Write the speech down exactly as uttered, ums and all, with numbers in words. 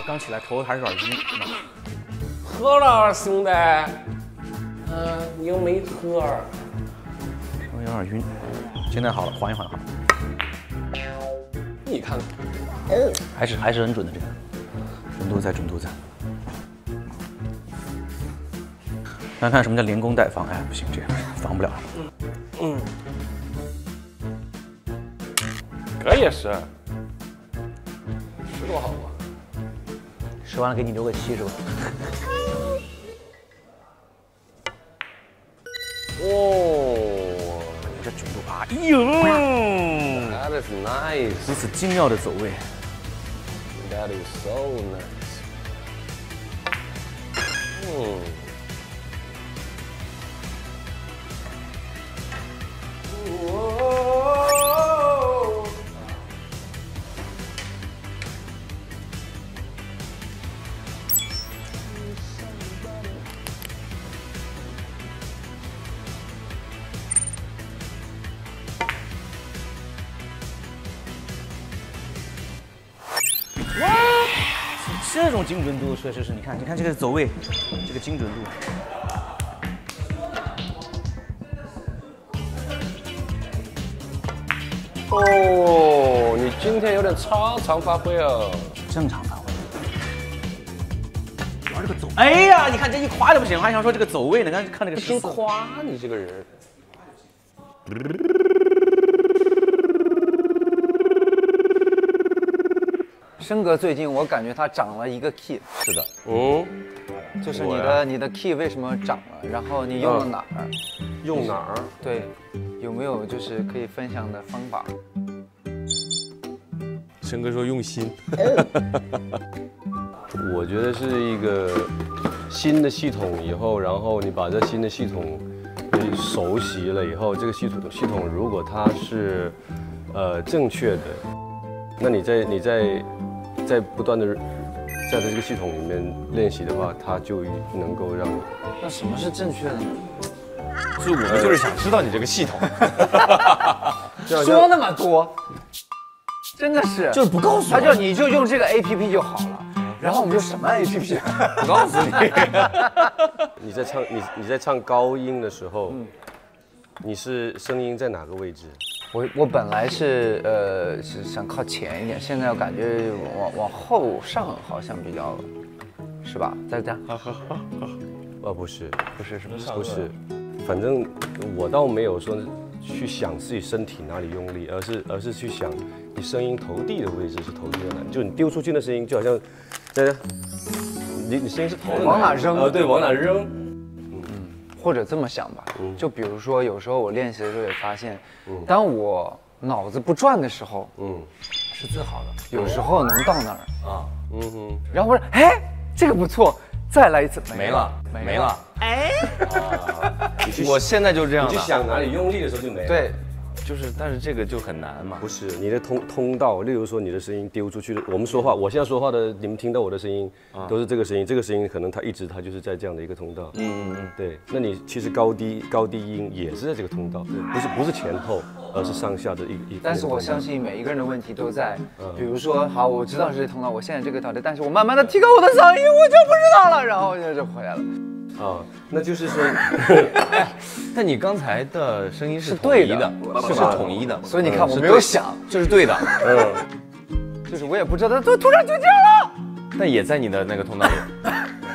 刚起来头还是有点晕。 喝了，兄弟。嗯，你又没喝。 我有点晕，现在好了，缓一缓好了。 你看看， 还是还是很准的这个，准度在，准度在。看看什么叫连弓带防，哎，不行，这样防不了。 嗯，可以是，十多好吧？ 吃完了给你留个七是吧？ 哦， 这准度，哎呦 ，That is nice， 如此精妙的走位 ，That is so nice， 嗯。 这种精准度确实是，你看，你看这个走位，这个精准度。 哦，你今天有点超常发挥哦。 正常发挥。玩这个走，哎呀，你看这一夸就不行，还想说这个走位呢？刚看这个真夸你这个人。 申哥最近我感觉他涨了一个 key， 是的，嗯， 就是你的你的 key 为什么涨了？然后你用了哪儿？ 用哪儿？ 对，有没有就是可以分享的方法？ 申哥说用心，我觉得是一个新的系统以后，然后你把这新的系统你熟悉了以后，这个系统系统如果它是呃正确的，那你在你在在不断的在这个系统里面练习的话，它就能够让你。 那什么是正确的呢？ 所以我们就是想知道你这个系统。 说那么多，真的是就是不告诉我， 他就你就用这个 A P P 就好了。然后我们就什么 A P P， 不告诉你。你在唱你你在唱高音的时候，嗯、你是声音在哪个位置？ 我我本来是呃是想靠前一点，现在我感觉往往后上好像比较，是吧？再这样， 呃不是不是什么不是，反正我倒没有说去想自己身体哪里用力，而是而是去想你声音投递的位置是投递在哪，就你丢出去的声音就好像，对，你你声音是投往哪扔？ 呃对，往哪扔。 或者这么想吧，就比如说有时候我练习的时候也发现，当我脑子不转的时候，嗯，是最好的。有时候能到那儿啊，嗯哼，然后我说，哎，这个不错，再来一次， 没了，没了， 哎， 我现在就这样你去想哪里用力的时候就没了。 对。 就是，但是这个就很难嘛。 不是你的通通道，例如说你的声音丢出去的，我们说话，我现在说话的，你们听到我的声音，都是这个声音，这个声音可能它一直它就是在这样的一个通道。嗯嗯嗯，对。那你其实高低高低音也是在这个通道，不是不是前后，而是上下的一一。 但是我相信每一个人的问题都在，比如说，好，我知道是这通道，我现在这个调调，但是我慢慢的提高我的嗓音，我就不知道了，然后就就回来了。 啊，那就是说， 但你刚才的声音是对的，是统一的， 所以你看我没有想， 这是对的， 嗯，就是我也不知道，它突然就这样了， 但也在你的那个通道里，